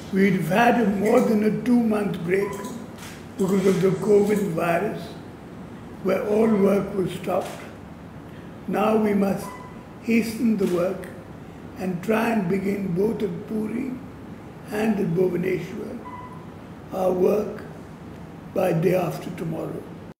We've had more than a 2-month break because of the COVID virus, where all work was stopped. Now we must hasten the work and try and begin both at Puri and at Bhubaneswar our work by day after tomorrow.